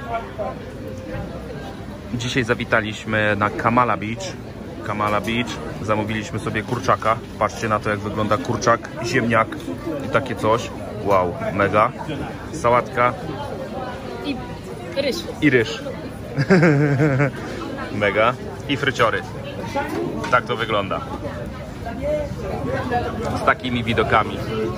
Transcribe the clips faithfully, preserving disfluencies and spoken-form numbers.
Dzisiaj zawitaliśmy na Kamala Beach. Kamala Beach. Zamówiliśmy sobie kurczaka. Patrzcie na to, jak wygląda kurczak, ziemniak i takie coś. Wow, mega. Sałatka. I ryż. I ryż. Mega. I fryciory. Tak to wygląda. Z takimi widokami.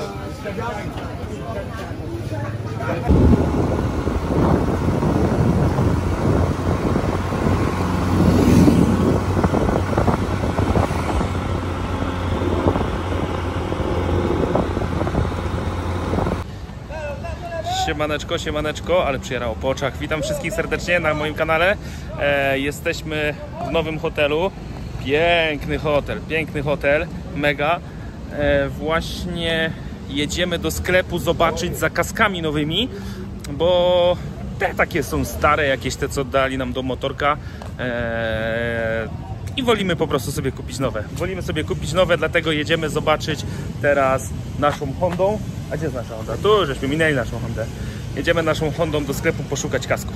Siemaneczko, siemaneczko, ale przyjarało po oczach. Witam wszystkich serdecznie na moim kanale. E, jesteśmy w nowym hotelu. Piękny hotel, piękny hotel, mega. E, właśnie jedziemy do sklepu zobaczyć za kaskami nowymi, bo te takie są stare, jakieś te, co dali nam do motorka. E, I wolimy po prostu sobie kupić nowe. Wolimy sobie kupić nowe, dlatego jedziemy zobaczyć teraz naszą Hondą. A gdzie jest nasza Honda? Tu żeśmy minęli naszą Hondę. Jedziemy naszą Hondą do sklepu poszukać kasków.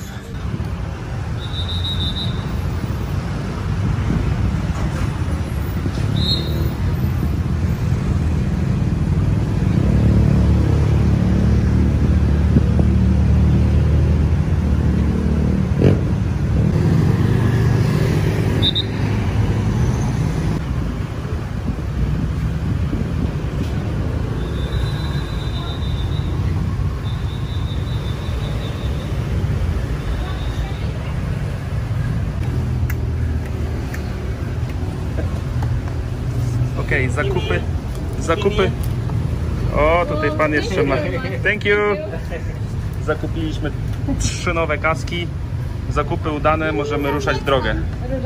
Okej, okay, zakupy, zakupy. O, tutaj pan jeszcze ma. Thank you. Zakupiliśmy trzy nowe kaski. Zakupy udane, możemy ruszać w drogę.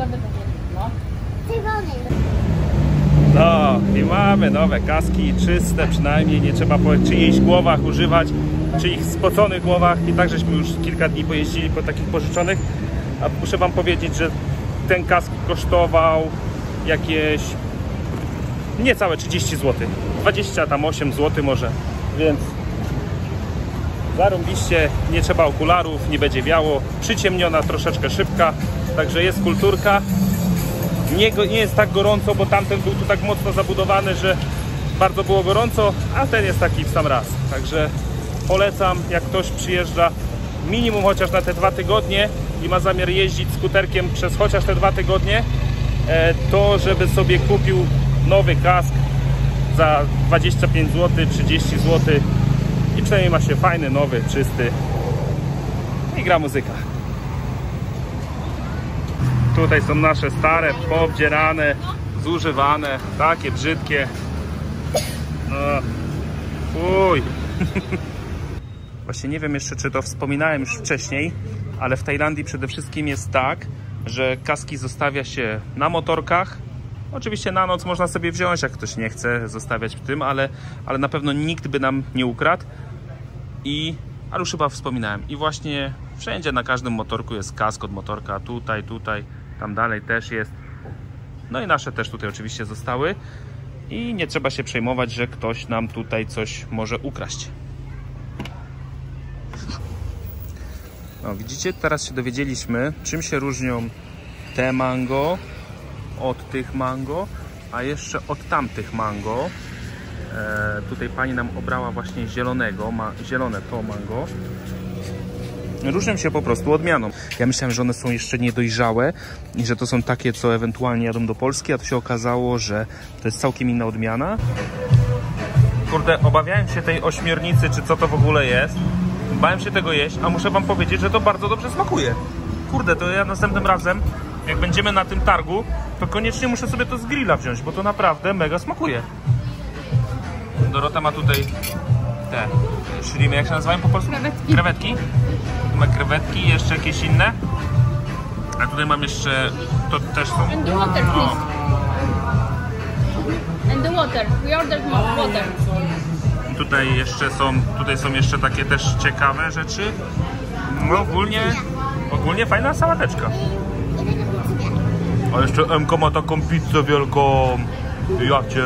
No i mamy nowe kaski, czyste przynajmniej, nie trzeba po czyichś głowach używać, czyichś spoconych głowach. I tak żeśmy już kilka dni pojeździli po takich pożyczonych. A muszę wam powiedzieć, że ten kask kosztował jakieś niecałe trzydzieści złotych, dwadzieścia osiem złotych może, więc zarąbiście, nie trzeba okularów, nie będzie wiało, przyciemniona troszeczkę szybka, także jest kulturka, nie, nie jest tak gorąco, bo tamten był tu tak mocno zabudowany, że bardzo było gorąco, a ten jest taki w sam raz, także polecam, jak ktoś przyjeżdża minimum chociaż na te dwa tygodnie i ma zamiar jeździć skuterkiem przez chociaż te dwa tygodnie, to żeby sobie kupił nowy kask za dwadzieścia pięć złotych, trzydzieści złotych i przynajmniej ma się fajny, nowy, czysty i gra muzyka. Tutaj są nasze stare, poobdzierane, zużywane, takie brzydkie. No, uj. Właśnie nie wiem jeszcze, czy to wspominałem już wcześniej, ale w Tajlandii przede wszystkim jest tak, że kaski zostawia się na motorkach. Oczywiście na noc można sobie wziąć, jak ktoś nie chce zostawiać w tym, ale, ale na pewno nikt by nam nie ukradł. I, ale już chyba wspominałem. I właśnie wszędzie na każdym motorku jest kask od motorka. Tutaj, tutaj, tam dalej też jest. No i nasze też tutaj oczywiście zostały. I nie trzeba się przejmować, że ktoś nam tutaj coś może ukraść. No, widzicie, teraz się dowiedzieliśmy, czym się różnią te mango od tych mango, a jeszcze od tamtych mango. E, tutaj pani nam obrała właśnie zielonego, ma zielone to mango. Różnią się po prostu odmianą. Ja myślałem, że one są jeszcze niedojrzałe i że to są takie, co ewentualnie jadą do Polski, a to się okazało, że to jest całkiem inna odmiana. Kurde, obawiałem się tej ośmiornicy, czy co to w ogóle jest. Bałem się tego jeść, a muszę wam powiedzieć, że to bardzo dobrze smakuje. Kurde, to ja następnym razem, jak będziemy na tym targu, to koniecznie muszę sobie to z grilla wziąć, bo to naprawdę mega smakuje. Dorota ma tutaj te szlimy, jak się nazywają po polsku? Krewetki. Krewetki. Tu ma krewetki, jeszcze jakieś inne. A tutaj mam jeszcze, to też są... And the water, please. And the water. We ordered more water. Tutaj jeszcze są, tutaj są jeszcze takie też ciekawe rzeczy. No ogólnie, ogólnie fajna sałateczka. A jeszcze Emka ma taką pizzę wielką. Ja cię.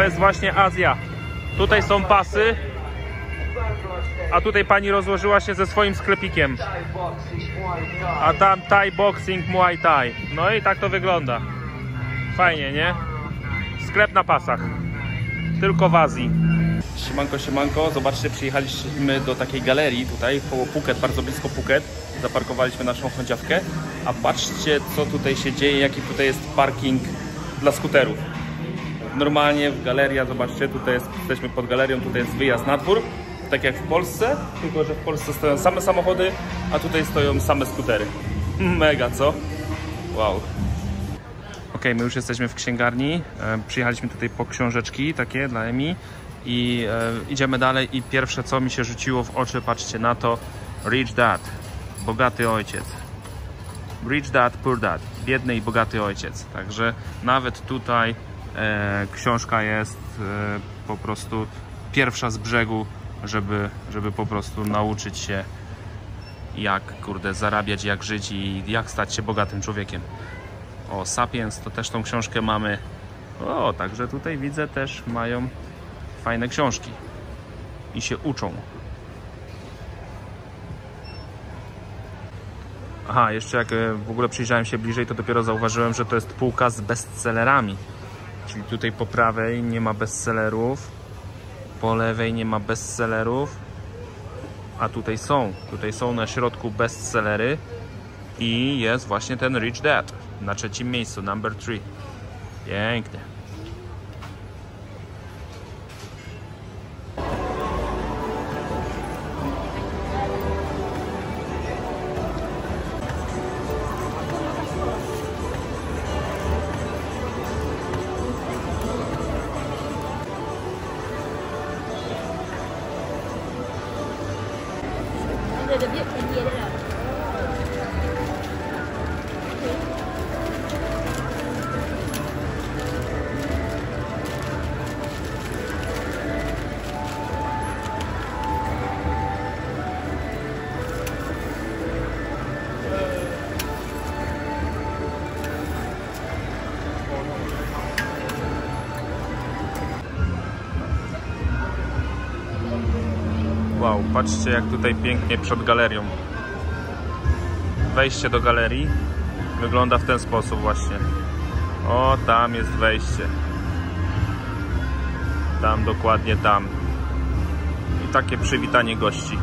To jest właśnie Azja. Tutaj są pasy, a tutaj pani rozłożyła się ze swoim sklepikiem. A tam Thai Boxing, Muay Thai. No i tak to wygląda. Fajnie, nie? Sklep na pasach. Tylko w Azji. Siemanko, siemanko. Zobaczcie, przyjechaliśmy do takiej galerii tutaj koło Phuket, bardzo blisko Phuket. Zaparkowaliśmy naszą chodziawkę. A patrzcie, co tutaj się dzieje, jaki tutaj jest parking dla skuterów. Normalnie w galeria, zobaczcie, tutaj jest, jesteśmy pod galerią, tutaj jest wyjazd na dwór. Tak jak w Polsce, tylko że w Polsce stoją same samochody, a tutaj stoją same skutery. Mega, co? Wow. Ok, my już jesteśmy w księgarni. E, przyjechaliśmy tutaj po książeczki takie dla Emi i e, idziemy dalej i pierwsze co mi się rzuciło w oczy, patrzcie na to, Rich Dad, bogaty ojciec. Rich Dad, Poor Dad, biedny i bogaty ojciec. Także nawet tutaj e, książka jest e, po prostu pierwsza z brzegu, żeby, żeby po prostu nauczyć się jak, kurde, zarabiać, jak żyć i jak stać się bogatym człowiekiem. O, Sapiens to też tą książkę mamy. O, także tutaj widzę też mają fajne książki i się uczą. Aha, jeszcze jak w ogóle przyjrzałem się bliżej, to dopiero zauważyłem, że to jest półka z bestsellerami. Czyli tutaj po prawej nie ma bestsellerów, po lewej nie ma bestsellerów, a tutaj są. Tutaj są na środku bestsellery i jest właśnie ten Rich Dad na trzecim miejscu, number three. Pięknie. Wow, patrzcie jak tutaj pięknie przed galerią. Wejście do galerii wygląda w ten sposób właśnie. O, tam jest wejście. Tam, dokładnie tam. I takie przywitanie gości.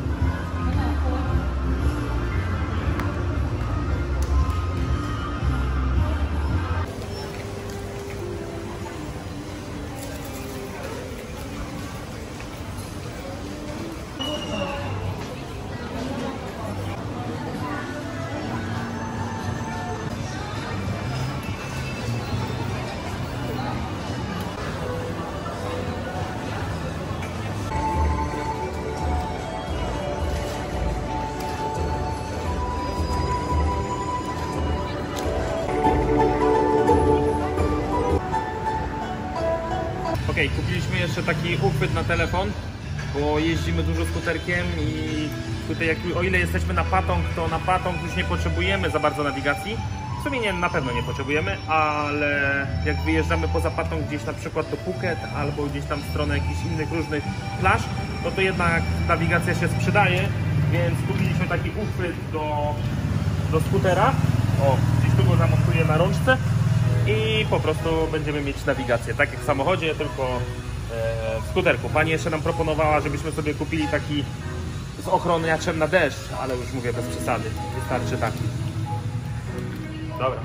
Ok, kupiliśmy jeszcze taki uchwyt na telefon, bo jeździmy dużo skuterkiem i tutaj jak, o ile jesteśmy na Patong, to na Patong już nie potrzebujemy za bardzo nawigacji. W sumie nie, na pewno nie potrzebujemy, ale jak wyjeżdżamy poza Patong gdzieś na przykład do Phuket albo gdzieś tam w stronę jakichś innych różnych plaż, no to jednak nawigacja się sprzedaje, więc kupiliśmy taki uchwyt do, do skutera. O, gdzieś tu go zamontuję na rączce. I po prostu będziemy mieć nawigację, tak jak w samochodzie, tylko e, w skuterku. Pani jeszcze nam proponowała, żebyśmy sobie kupili taki z ochroniaczem na deszcz, ale już mówię bez przesady, wystarczy taki. Dobra,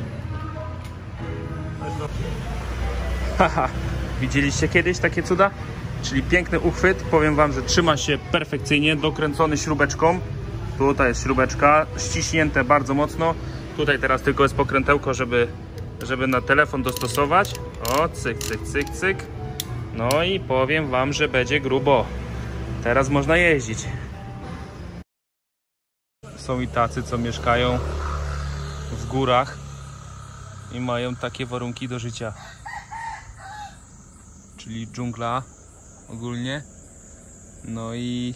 haha, widzieliście kiedyś takie cuda? Czyli piękny uchwyt, powiem wam, że trzyma się perfekcyjnie, dokręcony śrubeczką. Tutaj jest śrubeczka, ściśnięte bardzo mocno. Tutaj teraz tylko jest pokrętełko, żeby żeby na telefon dostosować. O, cyk, cyk, cyk, cyk. No i powiem wam, że będzie grubo. Teraz można jeździć. Są i tacy, co mieszkają w górach i mają takie warunki do życia. Czyli dżungla ogólnie. No i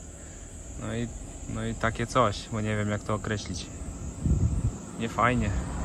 no i, no i takie coś, bo nie wiem jak to określić. Nie fajnie.